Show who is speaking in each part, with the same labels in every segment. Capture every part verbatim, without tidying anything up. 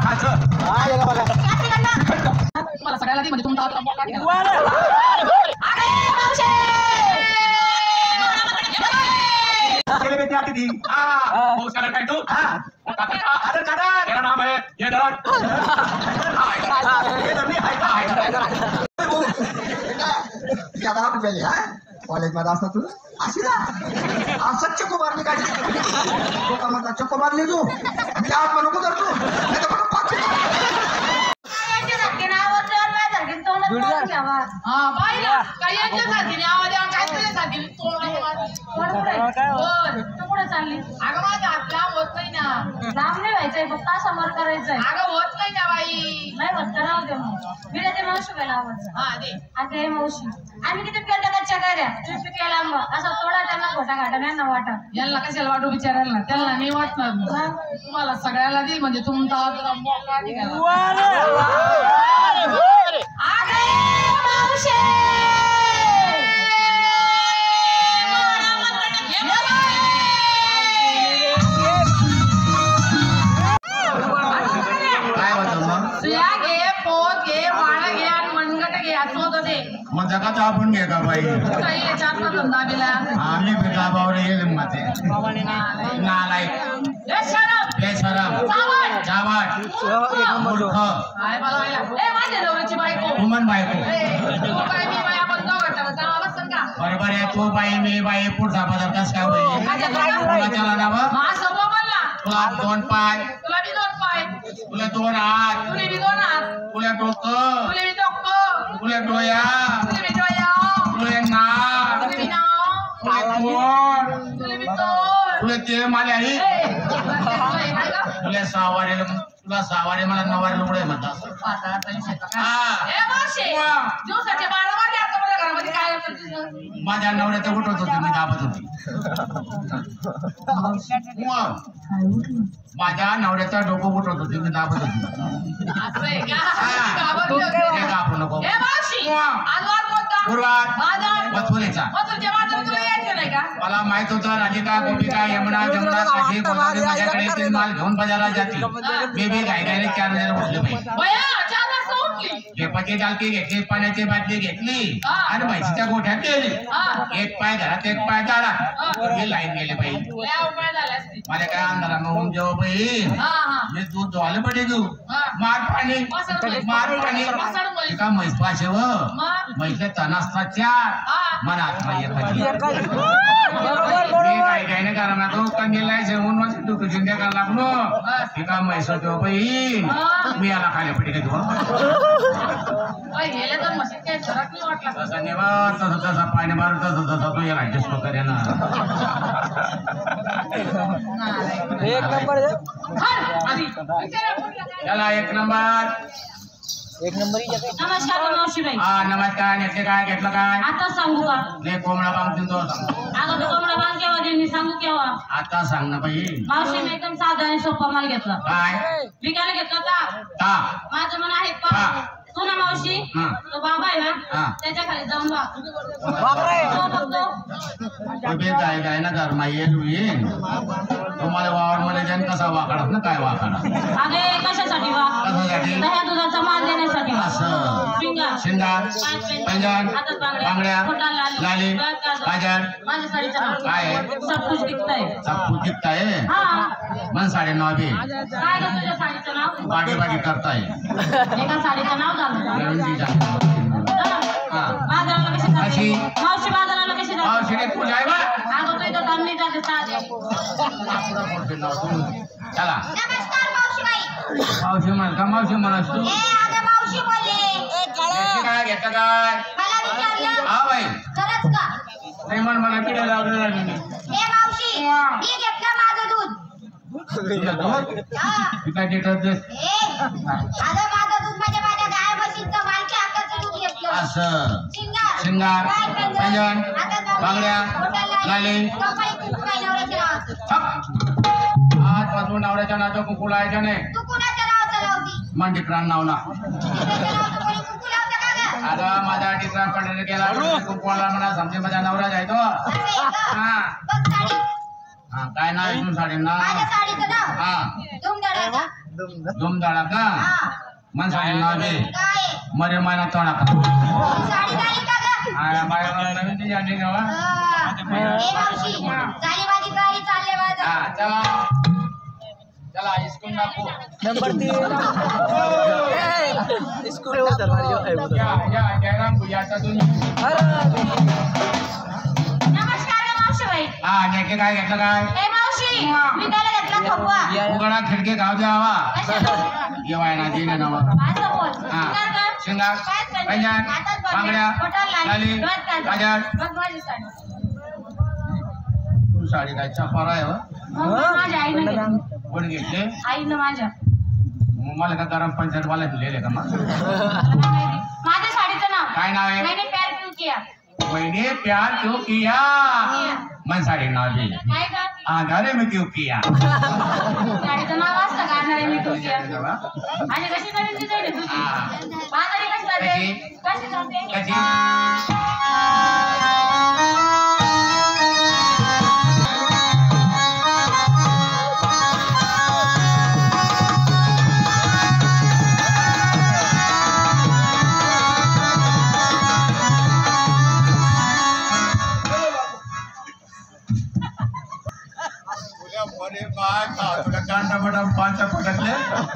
Speaker 1: मला सगळ्याला ती म्हणजे तुमचा
Speaker 2: मेरा नाम है ये दर्द
Speaker 3: कॉलेज मध्ये असता तू अशी ना चक्को मारली काय म्हणता चक्को मारली तू आत म्हणू कुदर तू
Speaker 1: समोर करायचंय अगं होत नाही ना बाई नाही होत करावं दे मग मी ते मावशी पहिला आवडतं हा दे आता हे मावशी आम्ही किती पेटा कच्च्या कार्या तुम्ही केला मग असं थोडा त्यांना खोटा घाटा नाही ना वाटा यांना कशाला वाटू विचारायला ना त्यांना नाही वाटणार तुम्हाला सगळ्याला देईल म्हणजे तुमचा
Speaker 3: मग जगाचा आपण घे का बाई आम्ही गावावर येईल माते नालायक कुमन बायको बरोबर आहे तू बाई मी बाई पुढचा पदार्थ कस काय होईल चला ना तुला दोन पाय तुला दोन हात तुला डोकं तुला डोया तुला नाक तुला ते मला आई तुला सहावारे तुला सहावारे मला नवारे लुगडे म्हणतात माझ्या नवऱ्याचं उठवत होती मी दाबत होती माझ्या नवऱ्याचा डोकं उठवत होती मी दाबत होती आपण नको मला माहित होतं राधिका गोपिका यमुना जमुना काशी गोदावरी माझ्याकडे तीन माल घेऊन बाजारात जातील मी बी घाई घाईने चार हजार उठले पाहिजे घेपाची डालकी घेतली पाण्याची बाटली घेतली आणि म्हैसीच्या गोठ्यात गेली एक पाय घरात एक पाय दारात हे लाईन गेले पाहिजे माझ्या काय अंधारा मग जेव्हा बाई मी दूध धुवायला पडे देऊ मार पाणी मार पाणी का म्हैस पाशे व म्हैसले तनासता चार मनात काय काय नाही करा ना तो कंदीला जेवून मग तू चिंध्या करायला लागलो ती का म्हैस होतो बाई मी याला खायला पडे देऊ तसं नेवा तसं तसं पाणी मार तसं तसं तो याला ऍडजस्ट करे ना एक नंबर चला एक नंबर एक नंबर
Speaker 1: नमस्कार मावशीबाई
Speaker 3: हा नमस्कार नेते काय घेतलं काय
Speaker 1: आता सांगू का
Speaker 3: ले कोंबडा बांधून तो
Speaker 1: अगं तो कोंबडा बांध केव्हा दे मी सांगू केव्हा
Speaker 3: आता सांग ना बाई
Speaker 1: मावशी मी एकदम साधा आणि सोपा माल घेतला
Speaker 3: काय
Speaker 1: विकायला घेतला का
Speaker 3: का
Speaker 1: माझं मन आहे पा तू ना मावशी तो बाबा आहे ना त्याच्या खाली जाऊन
Speaker 3: काय काय ना घर माहिती येईल तुम्हाला वावर मध्ये जाईन कसा वाकडत ना काय वाकडा
Speaker 1: अरे कशासाठी वा
Speaker 3: कशासाठी
Speaker 1: दह्या दुधाचा माल देण्यासाठी
Speaker 3: असं शिंगार पैंजण बांगड्या लाली काजळ
Speaker 1: माझ्या साडीचं नाव
Speaker 3: काय
Speaker 1: सब कुछ दिखताय
Speaker 3: सब कुछ दिखताय
Speaker 1: हा
Speaker 3: मन साडे नऊ बी
Speaker 1: काय ग तुझ्या साडीचं नाव
Speaker 3: बागी बागी करताय
Speaker 1: एका साडीचं नाव
Speaker 3: हा
Speaker 1: बाजाराला कशी
Speaker 3: अशी
Speaker 1: मावशी बाजाराला कशी
Speaker 3: मावशी तू जाय बा
Speaker 1: अगं तू इथं थांबली जाते साधे
Speaker 3: चला
Speaker 4: नमस्कार मावशीबाई
Speaker 3: मावशी म्हण का मावशी म्हणस तू
Speaker 4: ए आता मावशी बोलले
Speaker 3: काय घेतं काय
Speaker 4: मला विचारलं
Speaker 3: हा बाई
Speaker 4: खरंच का
Speaker 3: नाही म्हण मला किडे लागले
Speaker 4: ए मावशी मी घेतलं माझं दूध
Speaker 3: काय देतात
Speaker 4: ए आता माझं दूध म्हणजे माझ्या गाय म्हशीचं मालकी हक्काचं दूध घेतलं
Speaker 3: असं
Speaker 4: शिंगार
Speaker 3: शिंगार पैंजण बांगड्या लाली आजपासून नवऱ्याच्या नावाचं कुंकू लावायचं नाही
Speaker 4: तू कुणाच्या नावाचं लावती
Speaker 3: मन डिकरान नाव ना अगं माझा डिकरान कडे गेला कुंकूला म्हणा समजे माझा नवरा जायतो हा हा काय नाव आहे साडी ना
Speaker 4: माझ्या साडीचं नाव
Speaker 3: हा
Speaker 4: धुमधडाका
Speaker 3: दुमदाळा का मन साडी नावे
Speaker 4: काय
Speaker 3: मरे माना तोडा का
Speaker 4: साडी घाली का ग
Speaker 3: आया बाया नवीन ती जाणी गावा
Speaker 4: हा. ए मावशी झाली माझी गाडी चालले माझं
Speaker 3: हा चला चला इसको नाको
Speaker 5: नंबर तीन स्कूल होता मारियो
Speaker 3: या या जयराम भुयाचा तुम्ही
Speaker 1: नमस्कार रे मावशीबाई.
Speaker 3: हा नेके काय घेतलं काय
Speaker 1: ए मावशी विकायला घेतला खपवा.
Speaker 3: उघडा खिडके गाव द्यावा
Speaker 1: कशाला?
Speaker 3: येवाय ना दिने नावा
Speaker 1: माझं बोल.
Speaker 3: हा.
Speaker 1: शिंगार का?
Speaker 3: शिंगार
Speaker 1: काय करते?
Speaker 3: पंजाब
Speaker 1: हातात बांगड्या,
Speaker 3: बांगड्या
Speaker 1: बोटाला लाली,
Speaker 3: लाली
Speaker 1: डोळ्यात काजळ.
Speaker 3: काजळ
Speaker 1: बघ माझी साडी.
Speaker 3: तू साडी काय चपारा आहे हो?
Speaker 1: मग माझ्या आईनं घेतली.
Speaker 3: कोण घेतले
Speaker 1: आईनं माझ्या.
Speaker 3: मग मला का गरम पंचायत वाला दिलेले का मग
Speaker 1: मला नाही माहिती. माझ्या साडीचं नाव
Speaker 3: काय नाव आहे
Speaker 1: मैंने प्यार क्यों किया.
Speaker 3: मैंने प्यार क्यों किया मन साडी नाव दे
Speaker 1: काय का?
Speaker 3: आधारे में क्यों किया
Speaker 1: साडीचं नाव असतं का आणणारे मी क्यों किया. आणि कशी नवीन डिझाईन आहे तुझी.
Speaker 3: हा.
Speaker 1: बाजारी कशी जाते?
Speaker 3: कशी?
Speaker 1: कशी जाते?
Speaker 3: कशी अरे बाय तुला कांटा बटा पांचा पटकले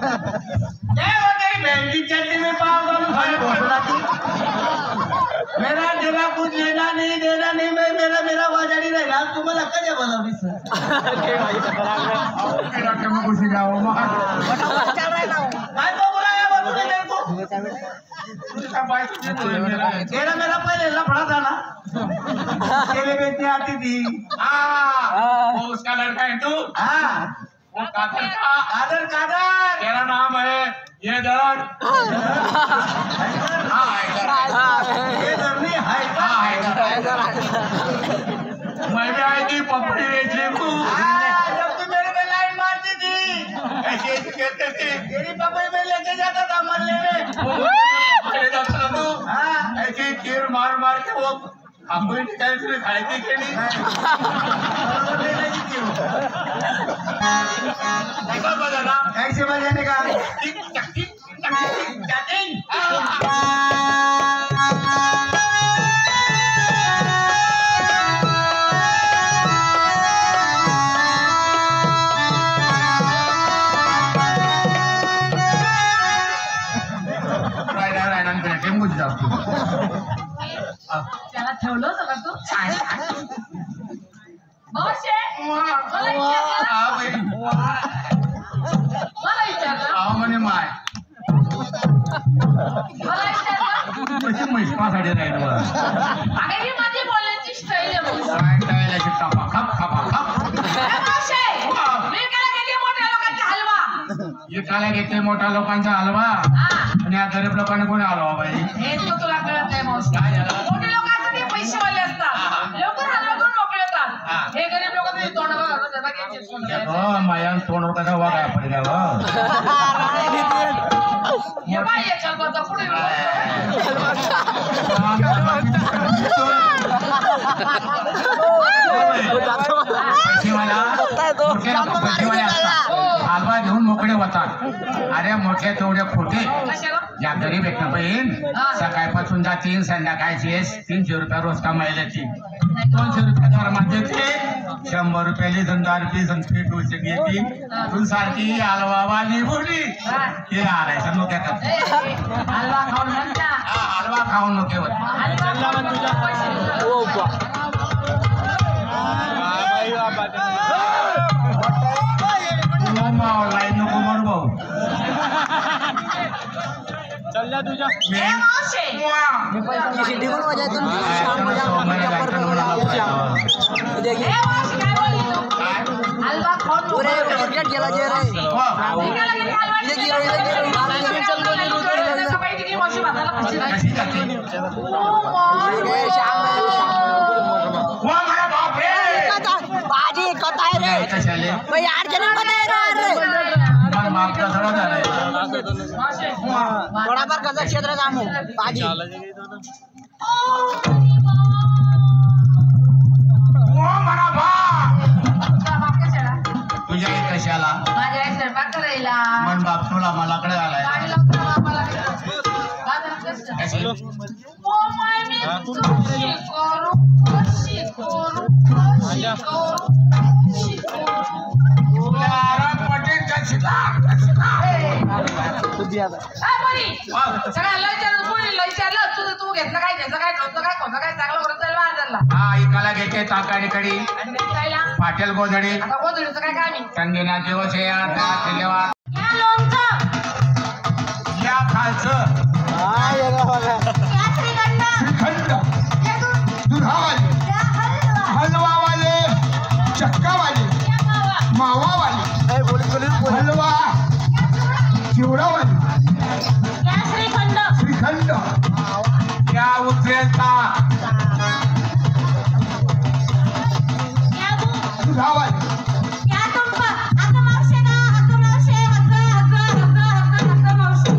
Speaker 5: चटनी में पाव डालूं खाने भोसड़ा की मेरा तेरा कुछ लेना नहीं देना नहीं मैं मेरा मेरा वाजारी रहेगा तुम्हाला कधी बोलावली सर
Speaker 3: मेरा के मैं खुशी जाओ मां
Speaker 5: काय तो बुलाया बाबू ने मेरे को
Speaker 3: उसका बाइक से तो मेरा
Speaker 5: तेरा मेरा पहले लफड़ा था ना केले बेचने आती थी
Speaker 3: हाँ वो उसका लड़का है तू
Speaker 5: हाँ
Speaker 3: वो कादर का
Speaker 5: कादर कादर
Speaker 3: तेरा नाम है ये दर हाँ हैदर
Speaker 5: ये धरनी है
Speaker 3: हाँ हैदर मैं भी आई थी पपड़ी बेचने को
Speaker 5: जब तू मेरे पे लाइन मारती थी
Speaker 3: ऐसे ऐसे कहते थे
Speaker 5: तेरी पपड़ी में लेके जाता था मरने में
Speaker 3: पहले जाता था तू
Speaker 5: हाँ
Speaker 3: ऐसे तीर मार मार के वो हमको ही निकाल के खाई थी के लिए देखो बजाना
Speaker 5: कैसे बजाने का
Speaker 3: टिक टक टिक टक टिक टक टिक रायडा रायडा भेटे मुझे जाओ
Speaker 1: त्याला ठेवलं होतं का तू. मावशे, मला विचारलं?
Speaker 3: हाँ भाई
Speaker 1: मला विचारलं?
Speaker 3: आओ मने माय
Speaker 1: मला विचारलं?
Speaker 3: कशी म्हैसपासाठी राहील बघ
Speaker 1: अगं, ही माझी बोलण्याची स्टाईल आहे मावशी.
Speaker 3: काय काय अशी खपा खप खपा खप
Speaker 1: ए मावशे, मी त्याला घेतली मोठ्या लोकांचा हलवा.
Speaker 3: एकाला घेतले मोठ्या लोकांचा हलवा
Speaker 1: हा,
Speaker 3: आणि या गरीब लोकांना कोणी हलवा पाहिजे
Speaker 1: हेच तर तुला कळत नाही मावशी.
Speaker 3: काय झालं
Speaker 1: मोठे लोक असतात ते पैसेवाले असतात. लवकर हलवा करून मोकळे
Speaker 3: हा.
Speaker 1: होतात. हे गरीब लोक तरी तोंडावर घालून देतात, घ्यायचे सोनं घ्यायचे.
Speaker 3: हो माया तोंड कसा वागाय पडल्या व
Speaker 1: हे बाई एक हलवाचा पुढे येऊन
Speaker 3: हलवा घेऊन मोकळे होतात अरे मोठे तेवढे खोटे
Speaker 1: कशाला?
Speaker 3: या गरीब एक बहीण सकाळपासून जातील संध्याकाळची तीनशे रुपये रोज कमायला ती दोनशे रुपये दरम्यान देते शंभर रुपयाली दर पीस पीठ उचल येतील तू सारखी हलवावाली बोली हे आलायचं नको त्यात
Speaker 1: ए, ए, हलवा खाऊन म्हणता.
Speaker 3: हलवा खाऊन नको होत
Speaker 1: हलवा खाऊन तुझ्या पैसे
Speaker 3: ऑनलाईन नको बरं भाऊ
Speaker 1: ए, मावशे. ए, मावशी, काय बोलली तू? हलवा खाऊन मोकळं होतं. मी त्याला किती हलवा दिला? सकाळी किती मावशी भाताला खाशी नाही.
Speaker 3: कशी जाते
Speaker 6: बाजी कताय रे
Speaker 3: कशाले
Speaker 6: भाई अडचणी कताय रे
Speaker 3: मला माफ कसा झालाय
Speaker 1: मावशे.
Speaker 6: थोडाफार कसं क्षेत्र जाणू बाजी
Speaker 3: ओ मला भा
Speaker 1: तुझा बाप कशाला?
Speaker 3: तुझ्या आई कशाला
Speaker 1: माझ्या आई स्वयंपाक करायला
Speaker 3: मन बाप तुला मला कडे आलाय
Speaker 1: गाडी लावतो बापाला कशी ओ माय मी कशी करू कशी करू कशी करू
Speaker 3: आराम पटेल कशीला
Speaker 1: सगळ्यांना विचारलं कोणीला विचारलं तुझं तू घेतलं काय घेतलं काय ठेवतं काय कोणतं काय चांगलं करत चाललं बाजारला
Speaker 3: हा एकाला घेते ताकाडी कडी
Speaker 1: आणि मित्राला
Speaker 3: पाटील गोधडी
Speaker 1: आता गोधडीचं काय काम आहे
Speaker 3: संगीना दिवस या धन्यवाद
Speaker 1: या लोणचं
Speaker 3: या खालचं
Speaker 6: हा ये गा बघा
Speaker 4: या श्रीखंड
Speaker 3: श्रीखंड
Speaker 4: या दूध
Speaker 3: दुधावाले
Speaker 4: या हलवा
Speaker 3: हलवावाले चक्कावाले
Speaker 1: या मावा
Speaker 3: मावावाले
Speaker 6: ए बोली बोली बोली
Speaker 3: हलवा चिवडावाले
Speaker 1: या श्रीखंड
Speaker 3: श्रीखंड या उतरेलता
Speaker 1: या दूध
Speaker 3: दुधावाले
Speaker 4: या तुंब अगं मावशे गा अगं मावशे हक्क हक्क हक्क हक्क हक्क मावशे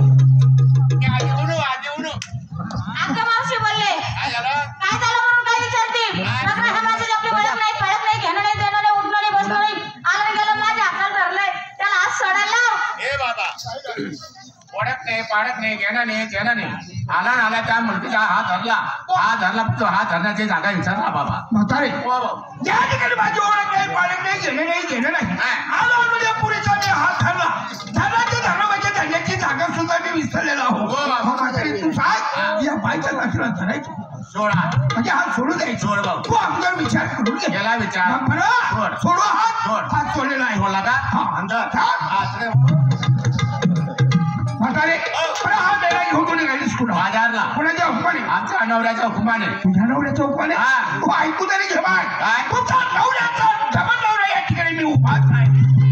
Speaker 4: अगं मावशे बोलले काय झालं म्हणून काय विचारते नका हा माझी आपली ओळख नाही पळत नाही घेणं नाही देणं नाही उठणं नाही बसणं नाही आलं गेलं माझ्या हाताला धरलंय त्याला हात सोडायला लाव.
Speaker 3: हे बाबा ओळख नाही पाडत नाही घेणं नाही घेणं नाही आला ना आला त्या मुलगीचा हात धरला हात धरला तो हात धरण्याची जागा विचारला बाबा म्हातारे या ठिकाणी माझी ओळख नाही पाडत नाही घेणं नाही घेणं नाही आलो म्हणजे पुरीचा मी हात धरला धरण्याची धरणं म्हणजे धरण्याची जागा सुद्धा मी विसरलेला हो म्हातारे तू सांग या बाईच्या लक्षात धरायची सोडा म्हणजे हात सोडू द्यायचं सोड भाऊ तू अगोदर विचार करून घे याला विचार सोडू हात सोड हात सोडलेला आहे बोला का हा अंदर म्हातारे हा मेला घेऊन कोणी गाडीस कुठं बाजारला कोणाच्या हुकमाने आमच्या नवऱ्याच्या हुकमाने तुझ्या नवऱ्याच्या हुकमाने हा तू ऐकू तरी घे बाय काय तुझा नवऱ्याचा जमा नवरा या ठिकाणी मी उभाच आहे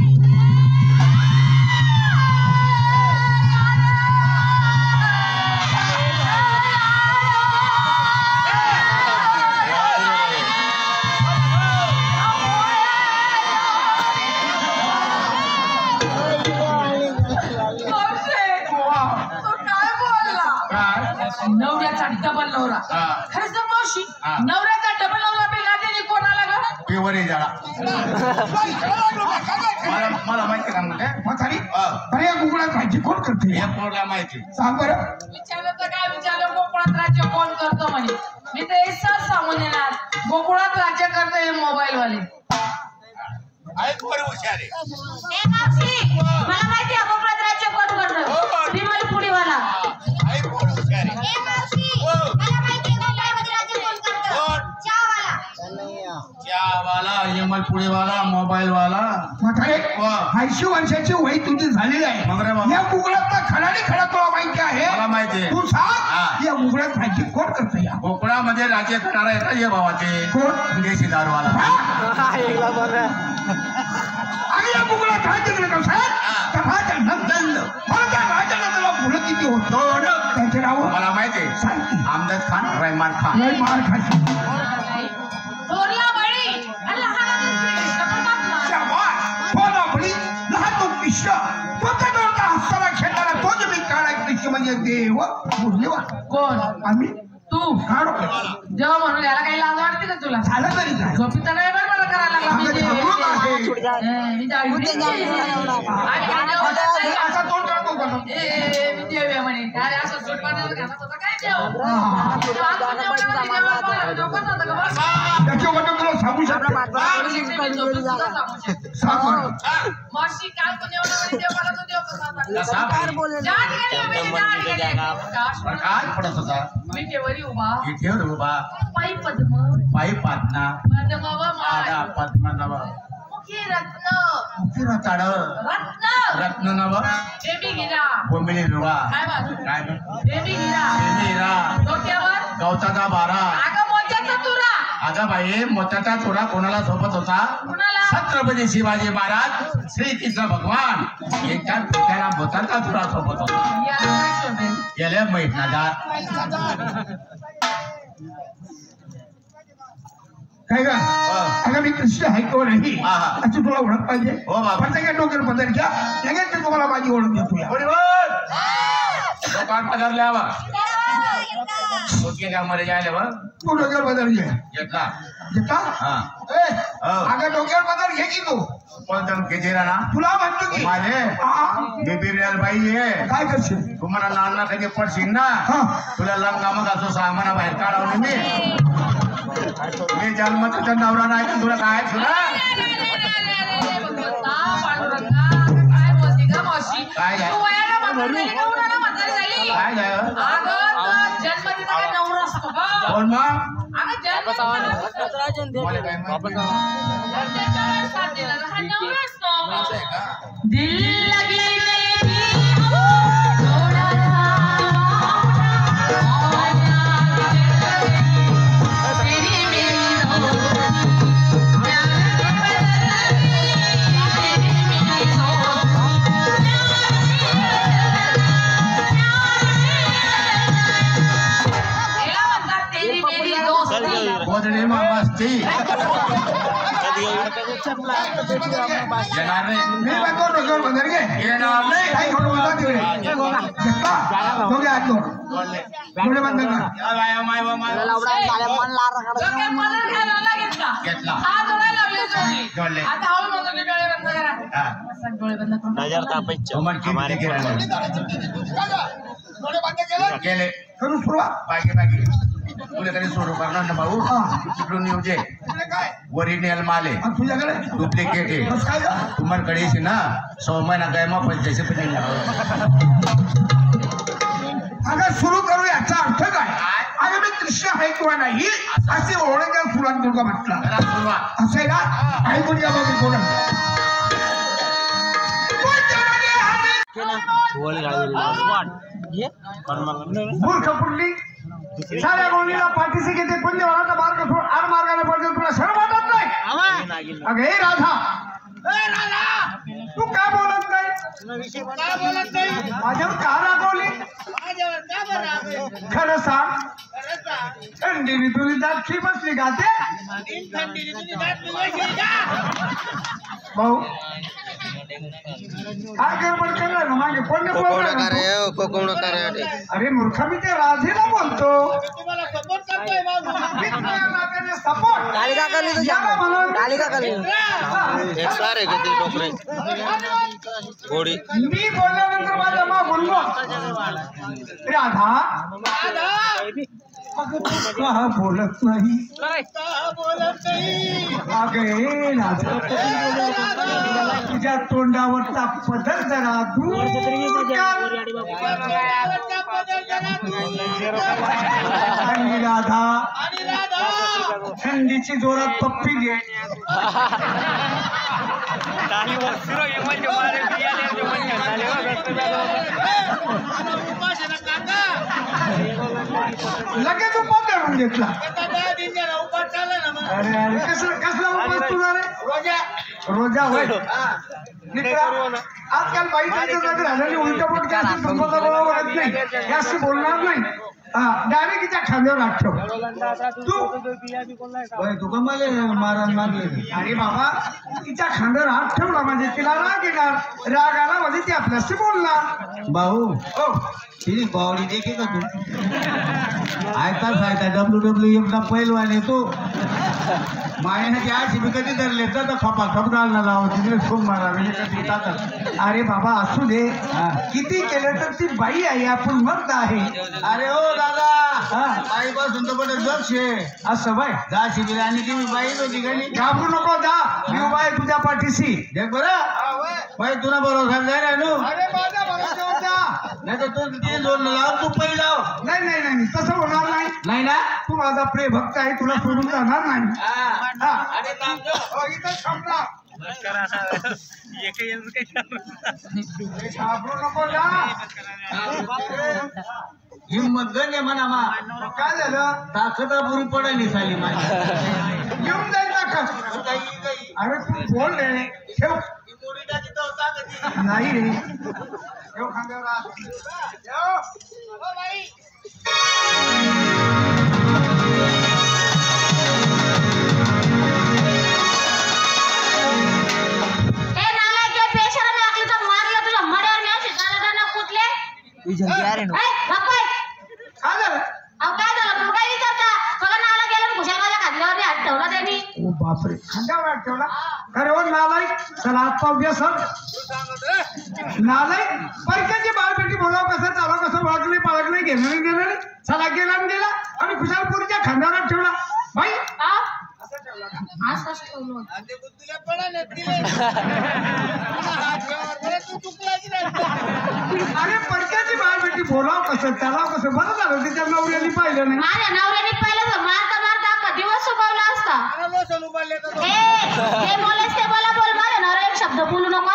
Speaker 1: नवऱ्याचा डबल नवरा खरंच तर मावशी नवऱ्याचा डबल नवरा बिलला त्यांनी कोणाला ग
Speaker 3: पेवरे जरा मला मला माहिती का म्हणते म्हातारी अरे या गुगळात भाजी कोण करते या पोरला माहिती सांग बरं
Speaker 1: विचारलं तर काय विचारलं गोकुळात राज्य कोण करतो म्हणे मी तर असंच सांगून येणार गोकुळात राज्य करतो हे मोबाईल वाले
Speaker 3: आहे बरं हुशार आहे
Speaker 4: ए मावशी मला माहिती आहे कोकणात राज्य कोण करतं विमल पुडीवाला
Speaker 3: आहे बरं हुशार आहे
Speaker 4: ए मावशी मला माहिती आहे कोकणामध्ये राज्य कोण करतं चहावाला
Speaker 3: चहावाला यमल पुडेवाला मोबाईल वाला म्हातारे ऐंशी वर्षाची वय तुझी झालेली आहे या गुगळातला खडाने खडा तुला माहिती आहे मला माहिती आहे तू सांग या गुगळात राज्य कोण करतं या कोकणामध्ये राज्य करणारा आहे का ये भावाचे कोण देशी दारूवाला
Speaker 6: हा ये गा बघा
Speaker 3: आणि या गुगळात राज्य करत साहेब तर माझ्या नंदन मला त्या राजाला तुला मुलं किती होतो त्याचे नाव मला माहिती आहे सांग आमदार खान रहमान खान रहमान खान
Speaker 1: थोरला बळी आणि लहान श्रीकृष्ण परमात्मा
Speaker 3: शाबास बोला बळी लहान तो कृष्ण तो त्याचा हस्ताला खेळताना तो जे मी काळा कृष्ण म्हणजे देव मुरलीवा
Speaker 1: कोण
Speaker 3: आम्ही
Speaker 1: तू
Speaker 3: काढो
Speaker 1: जेव्हा म्हणून याला काही लाज वाटते का तुला
Speaker 3: झालं तरी काय
Speaker 1: झोपीचा नाही बरं मला करायला लागला मी
Speaker 3: आम्ही
Speaker 1: जे-
Speaker 3: घाबरून आहे.
Speaker 1: ए, मी जाऊ दे. आणि जेवण नाही.
Speaker 3: असा तोंड करतो का तो?
Speaker 1: ए, ए, मी देव आहे म्हणे अरे असं सुटपाण्यावर घालत होता काय देव तो आजचं जेवणामध्ये जेवण बनवलं, डोकं नव्हतं का बस?
Speaker 3: त्याच्याबद्दल तुला सांगू शकतो
Speaker 1: मावशी, मी झोपून सुद्धा सांगू शकते.
Speaker 3: सांग बरं.
Speaker 1: मावशी, काल पण जेवणामध्ये देव मला तो देव कसा सांगला?
Speaker 3: कसा बाई?
Speaker 1: ज्या ठिकाणी उभी आहे, त्या ठिकाणी आकाश
Speaker 3: बरं, काय पडत होता
Speaker 1: मी केवरी उभा
Speaker 3: इथे रे बाबा
Speaker 1: पायी पद्म
Speaker 3: पायी पाटणा
Speaker 1: पद्म व माळ
Speaker 3: आडा पद्म नव
Speaker 1: मुखी रत्न
Speaker 3: उकिरा ताड
Speaker 1: रत्न
Speaker 3: रत्न नव
Speaker 1: बेबी गिरा
Speaker 3: कोंबिली रुवा
Speaker 1: काय बाजू
Speaker 3: काय
Speaker 1: बेबी गिरा
Speaker 3: मेरा
Speaker 1: डोक्यावर
Speaker 3: गवताचा बारा
Speaker 1: अगं मोत्याचा तुरा
Speaker 3: अगं बाई मोत्याचा चोरा कोणाला सोबत होता
Speaker 1: कुणाला
Speaker 3: छत्रपती शिवाजी महाराज श्री कृष्ण भगवान यांच्या त्याला मोत्याचा चोरा सोबत होता
Speaker 1: याला काय शोधेल
Speaker 3: गेल्या महिन्यात काय का अगं मी कृष्ण आहे तो नाही अशी तुला ओळख पाहिजे प्रत्येक डोक्यावर पदर घ्या लगेच मी तुम्हाला माझी ओळख देतो दुकान पदारल्यावर ओके का मध्ये जायला बघ
Speaker 7: तू डोक्यावर बदल घे
Speaker 3: घेतला
Speaker 7: घेता
Speaker 3: हा
Speaker 7: ए
Speaker 3: हो.
Speaker 7: अगं डोक्यावर बदल घे की तू
Speaker 3: पण तर किती ना
Speaker 7: तुला म्हणतो की
Speaker 3: माझे
Speaker 7: हा.
Speaker 3: मी बिर्याल बाई आहे
Speaker 7: काय करशील
Speaker 3: तुम्हाला नाना कधी पडशील ना
Speaker 7: हा.
Speaker 3: तुला लंगा मग असं सामाना बाहेर काढवलं मी मी जन्म तुझा नवरा नाही तर तुला काय तुला काय झालं? काय झालं कोण मग मला काय माहिती
Speaker 4: दिल लगी नहीं थोड़ा तेरी मेरी
Speaker 3: बोधडी मग मस्ती येणार नाही
Speaker 7: मी म्हणतो डोक्यावर बदल घे
Speaker 3: येणार नाही
Speaker 7: काही खोटं बोलता तिकडे घेता दोघे हात लोक डोळे बंद कर
Speaker 3: घेतला जोडले गेले
Speaker 7: करू सुरुवात
Speaker 3: बाकी बाकी तुला कधी सोडू करणार ना भाऊ तिकडून येऊ दे ओरिजिनल माल आहे
Speaker 7: आणि तुझ्याकडे
Speaker 3: डुप्लिकेट आहे
Speaker 7: बस काय गं?
Speaker 3: तुम्हाला कडे ना सौ महिना काय मग पंचायशी पण
Speaker 7: अगं सुरू करू याचा अर्थ काय अगं मी दृश्य आहे किंवा नाही अशी ओळख सुरुवात करू का म्हटलं
Speaker 3: सुरुवात
Speaker 7: असं आहे का ऐकून या बघ कोण मूर्ख पुंडली साऱ्या गोळीला पाठीशी घेते पुण्य वराचा मार्ग सोड आर मार्गाने पडते तुला शरम वाटत नाही अगं हे राधा तू का बोलत नाही माझ्यावर का रागवली खरं सांग थंडीने तुझी दाखी बसली का ते भाऊ काय गडबड करणार ना मागे कोण अरे मूर्ख मी ते राधेला बोलतो सपोर्ट मी बोलल्यानंतर माझा मा बोललो राधा का बोलत नाही अगे राधा तुझ्या तोंडावरचा पदर जरा दूर आणि राधा थंडीची जोरात पप्पी घे लगेच उपास करून घेतला अरे अरे कसला कसला उपास तुला रे रोजा रोजा होय आजकाल बाईच्या जागी राहिलेली उलट पोट काय संपदा बोलावं नाही जास्त बोलणार नाही हा डायरेक्ट तिच्या खांद्यावर हात ठेव तू तू मला मारण मारले अरे बाबा तिच्या खांद्यावर हात ठेवला म्हणजे तिला राग येणार राग आला म्हणजे ती आपल्याशी बोलणार भाऊ हो तिने बावडी देखी का तू ऐकाच ऐका डब्ल्यू डब्ल्यू एफ ला पहिलवान येतो मायाने आज मी कधी धरले तर खपा खप घालणार लावा तिकडे खूप मारा म्हणजे कधी जातात अरे बाबा असू दे किती केलं तर ती बाई आहे आपण मर्द आहे अरे हो दादा हा बाई पासून तर पण जपशे असं बाय जा शिबिर आणि ती बाई होती का घाबरू नको जा मी बाय तुझ्या पाठीशी देख बरं बाई तुला बरोबर जाय नु अरे माझा भरोसा होता नाही तर तू तिथे जोड लाव तू पै लाव नाही नाही नाही तसं होणार नाही नाही ना तू माझा प्रिय भक्त आहे तुला सोडून जाणार नाही हिम्मत गण म्हणा मा काय झालं ताकद पुरी पडायला झाली माझी घेऊन जाईल ताकद अरे तू बोल रे ठेव नाही रे ठेव खांद्यावर
Speaker 6: तुझ्या
Speaker 7: काय झालं खांद्यावर हात ठेवला अरे हो नालायक चला हात पाव घ्या सर नालायक परक्याची बाळपेटी बोलाव कसं चालव कसं ओळख नाही पाळख नाही घेणं नाही देणं नाही चला गेला आणि गेला आणि खुशालपुरीच्या खांद्यावर हात ठेवला बाई
Speaker 1: असंच ठेवलं होतं.
Speaker 7: अरे परक्याची बाळपेटी बोलाव कसं चालाव कसं बरं झालं तिच्या नवऱ्याने पाहिलं नाही
Speaker 4: माझ्या नवऱ्याने पहिलं तर मारता मारता अख्खा दिवस सुकवला असता ए, जे बोलायचं ते बोला बोल माझ्या नवरा एक शब्द बोलू नका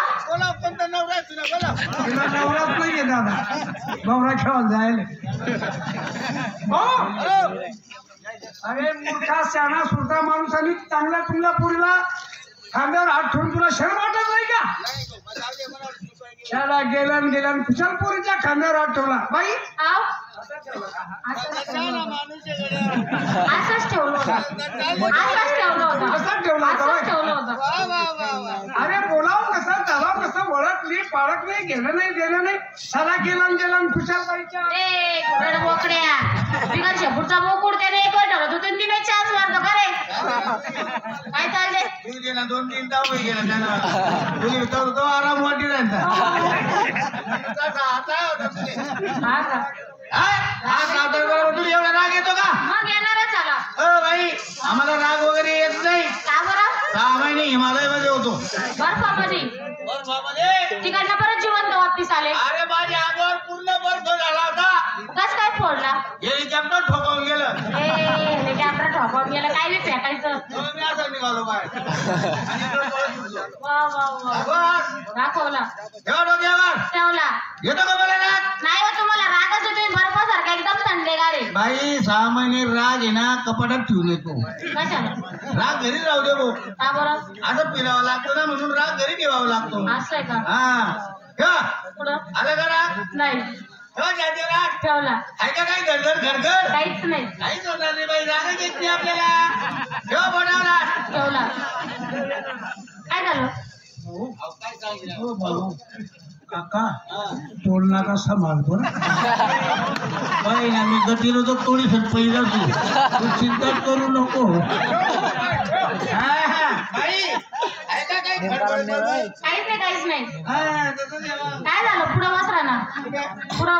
Speaker 7: तिला नवराच नाहीये दादा नवरा खेळून जायला हो अरे मूर्खा शहाणा सुरता माणूस आणि चांगल्या तुमल्या पुरीला खांद्यावर हात ठेवून तुला शरम वाटत नाही का त्याला गेला आणि गेला आणि खुशालपुरीच्या खांद्यावर हात ठेवला बाई
Speaker 4: आव असंच ठेवलं होतं. असंच ठेवलं होतं असंच ठेवलं होतं
Speaker 7: कसा ठेवला होता
Speaker 4: असंच
Speaker 7: बाई?
Speaker 4: ठेवलं होतं
Speaker 7: अरे बोलाव कसं चालाव कसं ओळख नाही पाळख नाही घेणं नाही देणं नाही सदा गेला आणि गेला आणि खुशालबाईच्या
Speaker 4: ए घोडा बोकड्या बिगर शेपूटचा बोकुड त्याने एक वर ठेवलं तू तिने चान्स मारतो का रे काय चाललंय
Speaker 5: तू गेला दोन तीन ताव गेला त्याला तुझी तो तो आराम वाटी राहता
Speaker 1: हा का?
Speaker 5: तुला एवढा राग येतो का
Speaker 4: मग येणारच आला
Speaker 5: अ बाई आम्हाला राग वगैरे येत नाही
Speaker 4: का बरं
Speaker 5: सहा महिने हिमालयमध्ये होतो
Speaker 4: बर्फामध्ये तिकडनं परत जिवंत वापस आले
Speaker 5: अरे माझ्या अंगावर पूर्ण बर्फ झाला होता
Speaker 4: कस काय फोडला
Speaker 5: हेलिकॉप्टर ठोकावून गेलं
Speaker 4: ए हेलिकॉप्टर ठोकावून गेलं काय बी फेकायचं
Speaker 5: म्हणून मी असं निघालो बाहेर आणि इकडं पळत होतो.
Speaker 1: वा वा वा
Speaker 5: बस,
Speaker 1: दाखवला
Speaker 5: ठेवा डोक्यावर.
Speaker 4: ठेवला
Speaker 5: येतो का मला राग
Speaker 4: नाही हो तुम्हाला रागच येतोय बर्फासारखा एकदम थंडे गारे
Speaker 5: बाई सहा महिने राग आहे ना कपाटात ठेवून येतो
Speaker 4: कशाला
Speaker 5: राग घरी राहू दे भाऊ
Speaker 4: का बरं
Speaker 5: असं फिरावं लागतं ना म्हणून राग घरी ठेवावा लागतो
Speaker 1: असं आहे का
Speaker 5: हा ठेवा.
Speaker 1: पुढं
Speaker 5: आलं का राग
Speaker 1: नाही
Speaker 5: ठेवा जाते राग
Speaker 1: ठेवला
Speaker 5: आहे का काही घरघर घरघर
Speaker 1: काहीच नाही
Speaker 5: काहीच होणार नाही बाई रागच येत नाही आपल्याला ठेवा बोटावला
Speaker 1: ठेवला
Speaker 4: काय झालं
Speaker 7: हो भाऊ काका तोल नाका सांभाळतो ना
Speaker 5: बाई ना मी गतीलो तर थोडी पहिला तू तू चिंता करू नको हा, हा. बाई आहे का काही खडबड बडबड?
Speaker 4: काहीच नाही काहीच नाही
Speaker 5: हा, तसं नाही बा.
Speaker 4: काय झालं पुढं वासरा ना पुढं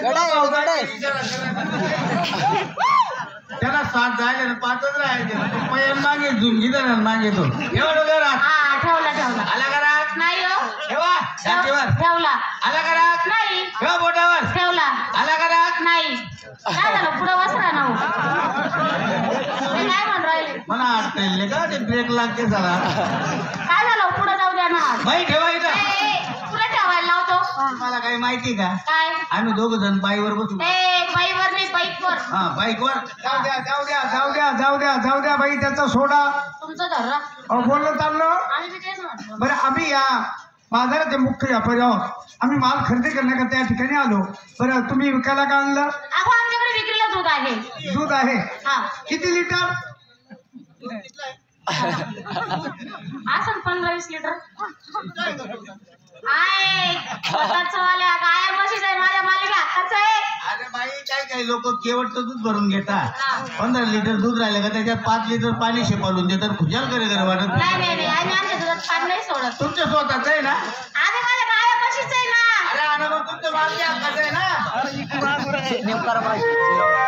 Speaker 5: त्याला सात झाले ना पाचच राहायचे पयन मागे झुंगी देणार मागे तो एवढं घरात
Speaker 4: हा ठेवला ठेवला
Speaker 5: आला घरात
Speaker 4: नाही हो
Speaker 5: ठेवा छातीवर
Speaker 4: ठेवला
Speaker 5: आला घरात
Speaker 4: नाही
Speaker 5: ठेवा बोटावर
Speaker 4: ठेवला
Speaker 5: आला घरात
Speaker 4: नाही काय झालं पुढं वासरा ना हो. ते काय म्हण राहिले
Speaker 5: मला आठ नाही का ते ब्रेक लागते जरा
Speaker 4: काय झालं पुढं जाऊ द्या ना
Speaker 5: बाई ठेवा इथं
Speaker 4: ए, पुढं ठेवायला लावतो
Speaker 5: मला काही माहिती का
Speaker 4: काय
Speaker 5: आम्ही दोघ जण बाईवर बसू
Speaker 4: ए बाईवर नाही बाईकवर
Speaker 5: हा बाईकवर
Speaker 7: जाऊ द्या जाऊ द्या जाऊ द्या जाऊ द्या जाऊ द्या बाई त्याचा सोडा
Speaker 4: तुमचं धरला
Speaker 7: अहो बोललं चाललं
Speaker 4: आम्ही बी तेच म्हटलं
Speaker 7: बरं आम्ही या बाजाराचे मुख्य व्यापारी आहोत आम्ही माल खरेदी करण्याकरता त्या ठिकाणी आलो बरं तुम्ही विकायला का आणलं
Speaker 4: अहो आमच्याकडे विक्रीला दूध आहे
Speaker 7: दूध आहे
Speaker 4: हा
Speaker 7: किती लिटर
Speaker 1: असं पंधरा वीस लिटर
Speaker 4: आहे स्वतःचं वाल्या गाया म्हशीच आहे माझ्या मालिका हक्काचं आहे
Speaker 5: अरे बाई काही काही लोक केवटचं दूध भरून घेतात पंधरा लिटर दूध राहिलं का त्याच्यात पाच लिटर पाणी शेपालून देतात खुशाल करे करे वाटत
Speaker 4: नाही नाही नाही आम्ही आमच्या दुधात पाणी नाही सोडत
Speaker 5: तुमच्या स्वतःच आहे ना
Speaker 4: आम्ही माझ्या गाया म्हशीच आहे ना
Speaker 5: अरे अनुभव तुमचं मालकी हक्काचं आहे ना
Speaker 6: नेमका